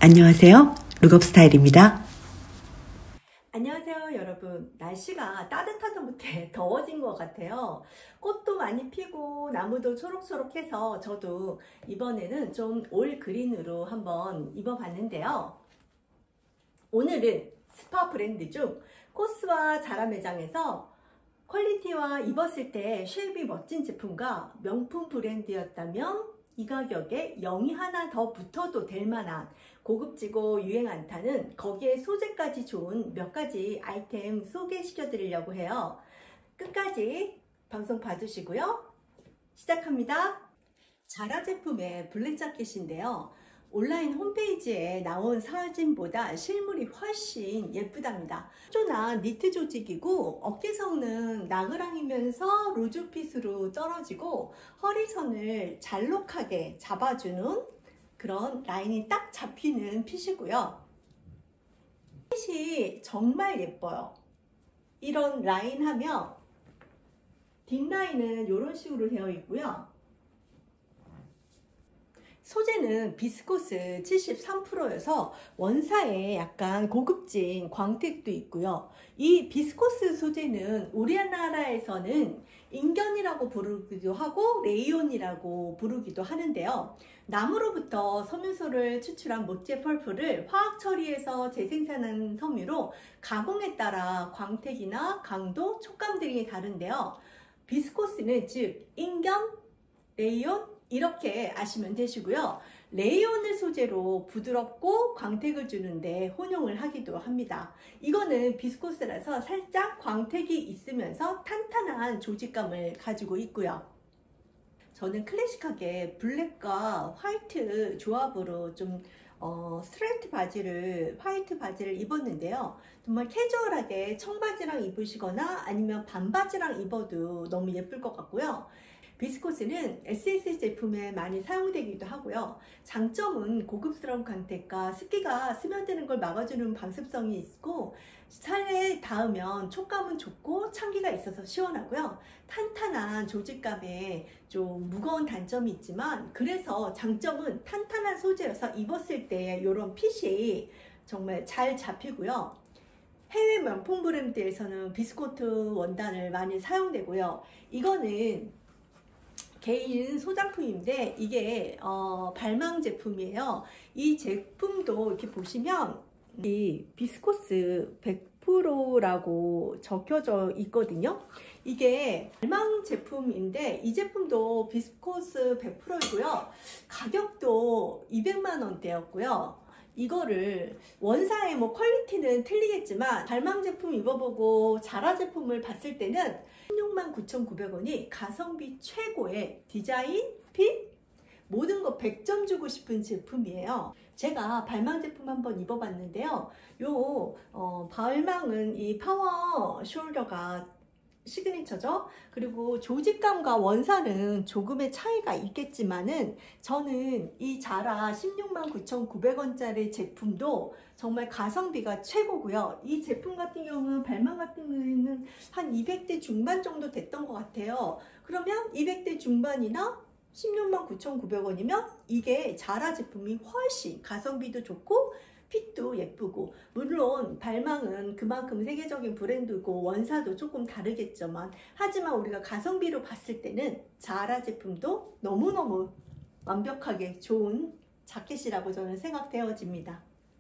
안녕하세요. 룩업 스타일입니다. 안녕하세요 여러분. 날씨가 따뜻하다 못해 더워진 것 같아요. 꽃도 많이 피고 나무도 초록초록해서 저도 이번에는 좀 올 그린으로 한번 입어봤는데요. 오늘은 스파 브랜드 중 코스와 자라 매장에서 퀄리티와 입었을 때 쉐입이 멋진 제품과 명품 브랜드였다면 이 가격에 0이 하나 더 붙어도 될 만한 고급지고 유행 안 타는 거기에 소재까지 좋은 몇 가지 아이템 소개시켜 드리려고 해요. 끝까지 방송 봐주시고요. 시작합니다. 자라 제품의 블랙 자켓인데요. 온라인 홈페이지에 나온 사진보다 실물이 훨씬 예쁘답니다. 쪼나 니트 조직이고 어깨선은 나그랑이면서 루즈핏으로 떨어지고 허리선을 잘록하게 잡아주는 그런 라인이 딱 잡히는 핏이고요. 핏이 정말 예뻐요. 이런 라인 하면 뒷라인은 이런 식으로 되어 있고요. 소재는 비스코스 73%여서 원사에 약간 고급진 광택도 있고요. 이 비스코스 소재는 우리나라에서는 인견이라고 부르기도 하고 레이온이라고 부르기도 하는데요. 나무로부터 섬유소를 추출한 모체 펄프를 화학 처리해서 재생산한 섬유로 가공에 따라 광택이나 강도, 촉감 등이 다른데요. 비스코스는 즉 인견, 레이온 이렇게 아시면 되시고요. 레이온을 소재로 부드럽고 광택을 주는데 혼용을 하기도 합니다. 이거는 비스코스라서 살짝 광택이 있으면서 탄탄한 조직감을 가지고 있고요. 저는 클래식하게 블랙과 화이트 조합으로 좀 스트레이트 바지를 화이트 바지를 입었는데요. 정말 캐주얼하게 청바지랑 입으시거나 아니면 반바지랑 입어도 너무 예쁠 것 같고요. 비스코스는 SS 제품에 많이 사용되기도 하고요. 장점은 고급스러운 광택과 습기가 스며드는 걸 막아주는 방습성이 있고 살에 닿으면 촉감은 좋고 찬기가 있어서 시원하고요. 탄탄한 조직감에 좀 무거운 단점이 있지만 그래서 장점은 탄탄한 소재여서 입었을 때 이런 핏이 정말 잘 잡히고요. 해외 명품 브랜드에서는 비스코트 원단을 많이 사용되고요. 이거는 개인 소장품인데 이게 발망 제품이에요. 이 제품도 이렇게 보시면 이 비스코스 100%라고 적혀져 있거든요. 이게 발망 제품인데 이 제품도 비스코스 100%이고요. 가격도 200만 원대였고요. 이거를 원사의 뭐 퀄리티는 틀리겠지만 발망 제품 입어보고 자라 제품을 봤을 때는 169,900원이 가성비 최고의 디자인, 핏, 모든 거 100점 주고 싶은 제품이에요. 제가 발망 제품 한번 입어봤는데요. 발망은 이 파워 숄더가 시그니처죠. 그리고 조직감과 원사는 조금의 차이가 있겠지만은 저는 이 자라 169,900원짜리 제품도 정말 가성비가 최고고요. 이 제품 같은 경우는 발망 같은 경우에는 한 200대 중반 정도 됐던 것 같아요. 그러면 200대 중반이나 169,900원이면 이게 자라 제품이 훨씬 가성비도 좋고 핏도 예쁘고, 물론 발망은 그만큼 세계적인 브랜드고 원사도 조금 다르겠지만 하지만 우리가 가성비로 봤을 때는 자라 제품도 너무너무 완벽하게 좋은 자켓이라고 저는 생각되어집니다.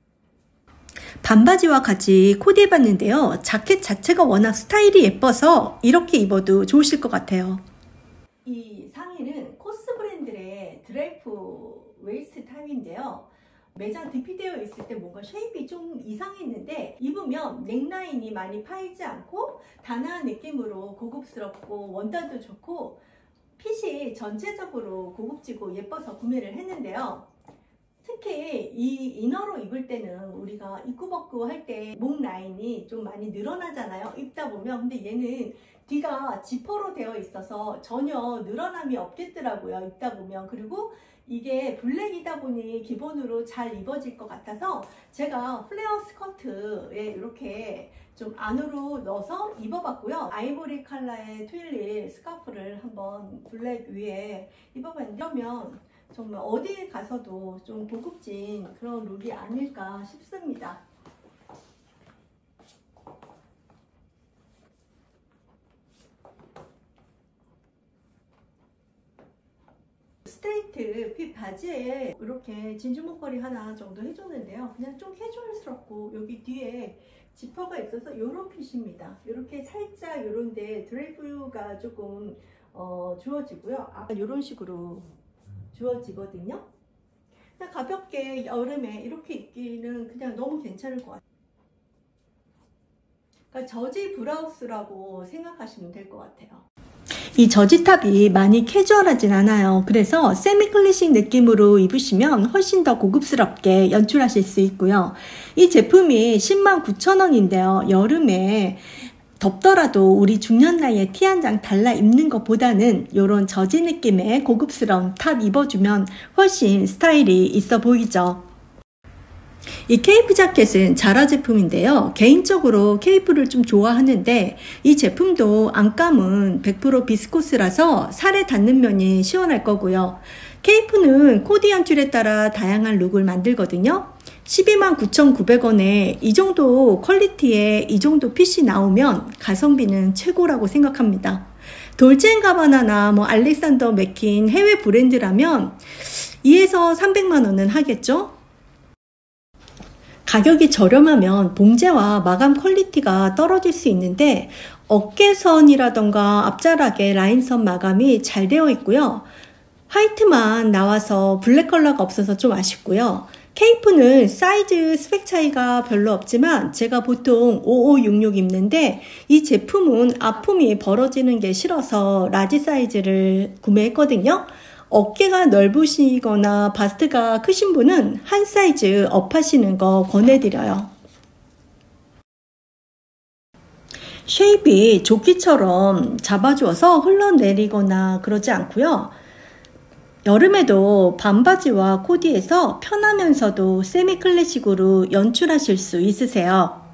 반바지와 같이 코디해봤는데요. 자켓 자체가 워낙 스타일이 예뻐서 이렇게 입어도 좋으실 것 같아요. 이 상의는 코스 브랜드의 드레이프 웨이스트 타입인데요. 매장 DP되어 있을 때 뭔가 쉐입이 좀 이상했는데 입으면 넥라인이 많이 파이지 않고 단아한 느낌으로 고급스럽고 원단도 좋고 핏이 전체적으로 고급지고 예뻐서 구매를 했는데요. 특히 이 이너로 입을 때는 우리가 입고 벗고 할 때 목 라인이 좀 많이 늘어나잖아요. 입다 보면. 근데 얘는 뒤가 지퍼로 되어 있어서 전혀 늘어남이 없겠더라고요. 입다 보면. 그리고 이게 블랙이다 보니 기본으로 잘 입어질 것 같아서 제가 플레어 스커트에 이렇게 좀 안으로 넣어서 입어봤고요. 아이보리 컬러의 트윌릿 스카프를 한번 블랙 위에 입어봤는데 이러면 정말 어디에 가서도 좀 고급진 그런 룩이 아닐까 싶습니다. 스트레이트 핏 바지에 이렇게 진주 목걸이 하나 정도 해줬는데요. 그냥 좀 캐주얼스럽고 여기 뒤에 지퍼가 있어서 이런 핏입니다. 이렇게 살짝 이런데 드레이프가 조금 주어지고요. 이런 식으로 주어지거든요. 그냥 가볍게 여름에 이렇게 입기는 그냥 너무 괜찮을 것 같아요. 그러니까 저지 브라우스라고 생각하시면 될 것 같아요. 이 저지탑이 많이 캐주얼하진 않아요. 그래서 세미 클래식 느낌으로 입으시면 훨씬 더 고급스럽게 연출하실 수 있고요. 이 제품이 109,000원인데요. 여름에 덥더라도 우리 중년 나이에 티 한 장 달라 입는 것보다는 이런 저지 느낌의 고급스러운 탑 입어주면 훨씬 스타일이 있어 보이죠. 이 케이프 자켓은 자라 제품인데요. 개인적으로 케이프를 좀 좋아하는데 이 제품도 안감은 100% 비스코스라서 살에 닿는 면이 시원할 거고요. 케이프는 코디 연출에 따라 다양한 룩을 만들거든요. 129,900원에 이 정도 퀄리티에 이 정도 핏이 나오면 가성비는 최고라고 생각합니다. 돌체앤가바나나 알렉산더 맥퀸 해외 브랜드라면 2에서 300만원은 하겠죠? 가격이 저렴하면 봉제와 마감 퀄리티가 떨어질 수 있는데 어깨선이라던가 앞자락에 라인선 마감이 잘 되어 있고요. 화이트만 나와서 블랙 컬러가 없어서 좀 아쉽고요. 케이프는 사이즈 스펙 차이가 별로 없지만 제가 보통 5566 입는데 이 제품은 아픔이 벌어지는 게 싫어서 라지 사이즈를 구매했거든요. 어깨가 넓으시거나 바스트가 크신 분은 한 사이즈 업 하시는 거 권해드려요. 쉐입이 조끼처럼 잡아주어서 흘러내리거나 그러지 않고요. 여름에도 반바지와 코디에서 편하면서도 세미 클래식으로 연출하실 수 있으세요.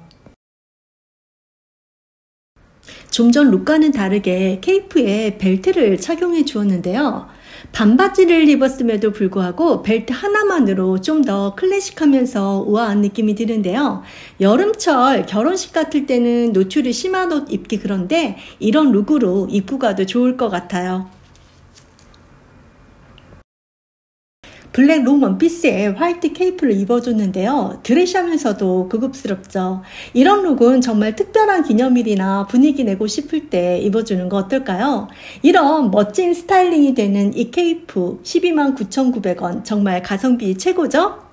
좀 전 룩과는 다르게 케이프에 벨트를 착용해 주었는데요. 반바지를 입었음에도 불구하고 벨트 하나만으로 좀 더 클래식하면서 우아한 느낌이 드는데요. 여름철 결혼식 같을 때는 노출이 심한 옷 입기 그런데 이런 룩으로 입고 가도 좋을 것 같아요. 블랙 롱 원피스에 화이트 케이프를 입어줬는데요. 드레시하면서도 고급스럽죠. 이런 룩은 정말 특별한 기념일이나 분위기 내고 싶을 때 입어주는 거 어떨까요? 이런 멋진 스타일링이 되는 이 케이프 129,900원 정말 가성비 최고죠?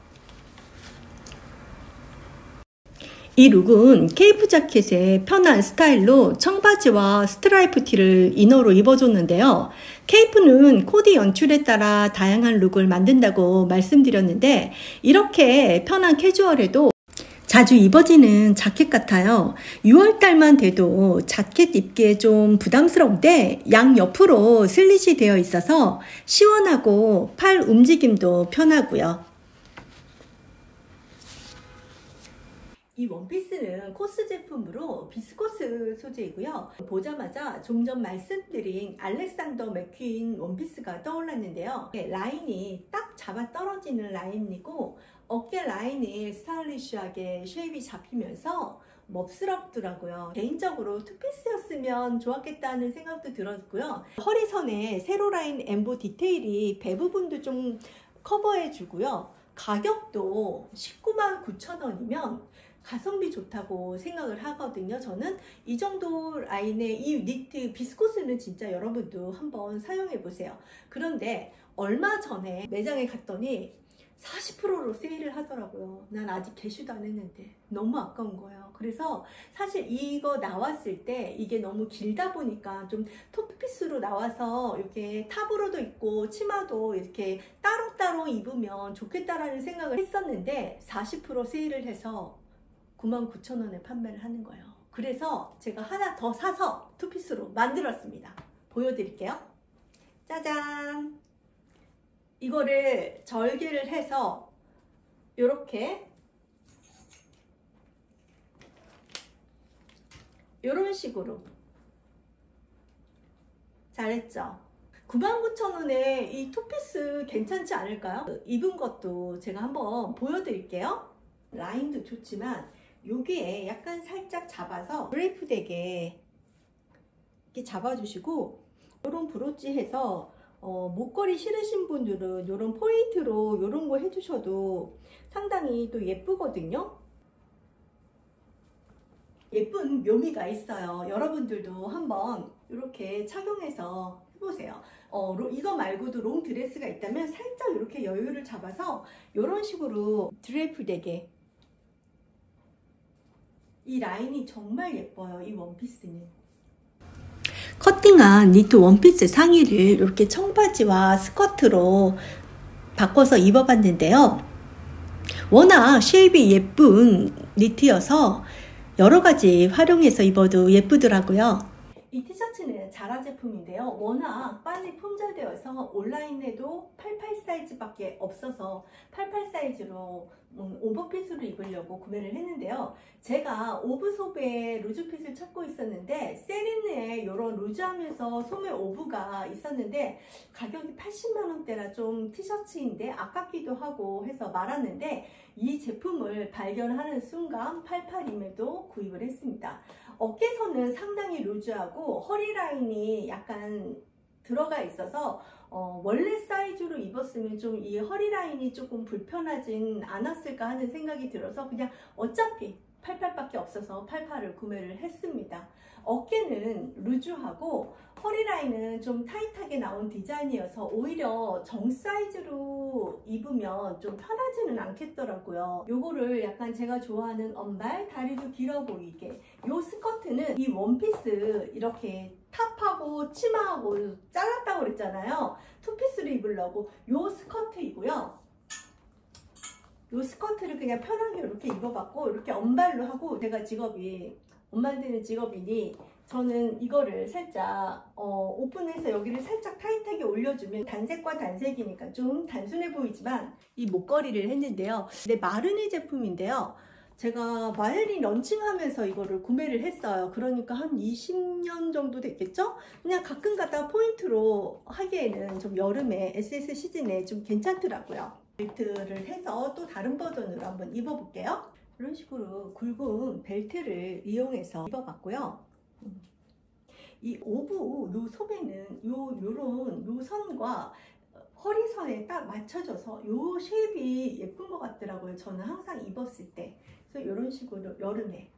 이 룩은 케이프 자켓의 편한 스타일로 청바지와 스트라이프 티를 이너로 입어줬는데요. 케이프는 코디 연출에 따라 다양한 룩을 만든다고 말씀드렸는데 이렇게 편한 캐주얼에도 자주 입어지는 자켓 같아요. 6월달만 돼도 자켓 입기에 좀 부담스러운데 양옆으로 슬릿이 되어 있어서 시원하고 팔 움직임도 편하고요. 이 원피스는 코스 제품으로 비스코스 소재이고요. 보자마자 좀 전 말씀드린 알렉산더 맥퀸 원피스가 떠올랐는데요. 라인이 딱 잡아 떨어지는 라인이고 어깨 라인이 스타일리시하게 쉐입이 잡히면서 멋스럽더라고요. 개인적으로 투피스였으면 좋았겠다는 생각도 들었고요. 허리선에 세로 라인 엠보 디테일이 배 부분도 좀 커버해 주고요. 가격도 199,900원이면 가성비 좋다고 생각을 하거든요. 저는 이 정도 라인의 이 니트 비스코스는 진짜 여러분도 한번 사용해 보세요. 그런데 얼마 전에 매장에 갔더니 40%로 세일을 하더라고요. 난 아직 개시도 안 했는데 너무 아까운 거예요. 그래서 사실 이거 나왔을 때 이게 너무 길다 보니까 좀 토프피스로 나와서 이렇게 탑으로도 입고 치마도 이렇게 따로따로 입으면 좋겠다라는 생각을 했었는데 40% 세일을 해서 99,000원에 판매를 하는 거예요. 그래서 제가 하나 더 사서 투피스로 만들었습니다. 보여드릴게요. 짜잔! 이거를 절개를 해서 이렇게 이런 식으로 잘했죠? 99,000원에 이 투피스 괜찮지 않을까요? 입은 것도 제가 한번 보여드릴게요. 라인도 좋지만 여기에 약간 살짝 잡아서 드레이프 되게 이렇게 잡아주시고, 이런 브로치 해서 목걸이 실으신 분들은 이런 포인트로 이런 거 해주셔도 상당히 또 예쁘거든요. 예쁜 묘미가 있어요. 여러분들도 한번 이렇게 착용해서 해보세요. 이거 말고도 롱 드레스가 있다면 살짝 이렇게 여유를 잡아서 이런 식으로 드레이프 되게, 이 라인이 정말 예뻐요. 이 원피스는. 커팅한 니트 원피스 상의를 이렇게 청바지와 스커트로 바꿔서 입어봤는데요. 워낙 쉐입이 예쁜 니트여서 여러가지 활용해서 입어도 예쁘더라고요. 이 티셔츠는 자라 제품인데요. 워낙 빨리 품절되어서 온라인에도 88 사이즈밖에 없어서 88 사이즈로 오버핏으로 입으려고 구매를 했는데요. 제가 오브소베 루즈핏을 찾고 있었는데 세린느에 이런 루즈하면서 소매 오브가 있었는데 가격이 80만원대라 좀 티셔츠인데 아깝기도 하고 해서 말았는데, 이 제품을 발견하는 순간 88임에도 구입을 했습니다. 어깨선은 상당히 루즈하고 허리 라인이 약간 들어가 있어서 원래 사이즈로 입었으면 좀 이 허리 라인이 조금 불편하진 않았을까 하는 생각이 들어서 그냥 어차피 88밖에 없어서 88을 구매를 했습니다. 어깨는 루즈하고 허리 라인은 좀 타이트하게 나온 디자인이어서 오히려 정 사이즈로 입으면 좀 편하지는 않겠더라고요. 요거를 약간 제가 좋아하는 언발, 다리도 길어 보이게, 요 스커트는 이 원피스 이렇게 탑하고 치마하고 잘랐다고 그랬잖아요. 투피스로 입으려고 요 스커트이고요. 요 스커트를 그냥 편하게 이렇게 입어봤고, 이렇게 언발로 하고, 제가 직업이 옷 만드는 직업이니 저는 이거를 살짝 오픈해서 여기를 살짝 타이트하게 올려주면, 단색과 단색이니까 좀 단순해 보이지만 이 목걸이를 했는데요. 근데 마르니 제품인데요. 제가 마르니 런칭하면서 이거를 구매를 했어요. 그러니까 한 20년 정도 됐겠죠? 그냥 가끔 가다 포인트로 하기에는 좀 여름에 SS 시즌에 좀 괜찮더라고요. 벨트를 해서 또 다른 버전으로 한번 입어볼게요. 이런 식으로 굵은 벨트를 이용해서 입어봤고요. 이 오브 요 소매는 요런 선과 허리선에 딱 맞춰져서 요 쉐입이 예쁜 것 같더라고요. 저는 항상 입었을 때. 그래서 이런 식으로 여름에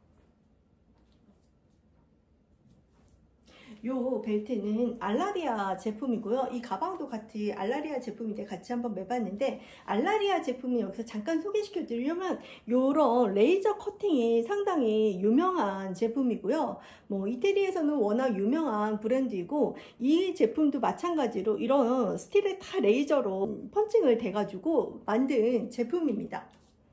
요 벨트는 알라리아 제품이고요. 이 가방도 같이 알라리아 제품인데 같이 한번 매봤는데, 알라리아 제품은 여기서 잠깐 소개시켜 드리려면 요런 레이저 커팅이 상당히 유명한 제품이고요. 뭐 이태리에서는 워낙 유명한 브랜드이고, 이 제품도 마찬가지로 이런 스틸에 다 레이저로 펀칭을 돼 가지고 만든 제품입니다.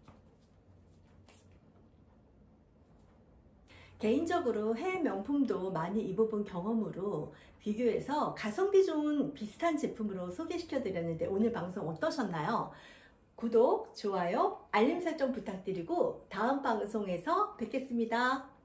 개인적으로 해외 명품도 많이 입어본 경험으로 비교해서 가성비 좋은 비슷한 제품으로 소개시켜 드렸는데, 오늘 방송 어떠셨나요? 구독, 좋아요, 알림 설정 부탁드리고 다음 방송에서 뵙겠습니다.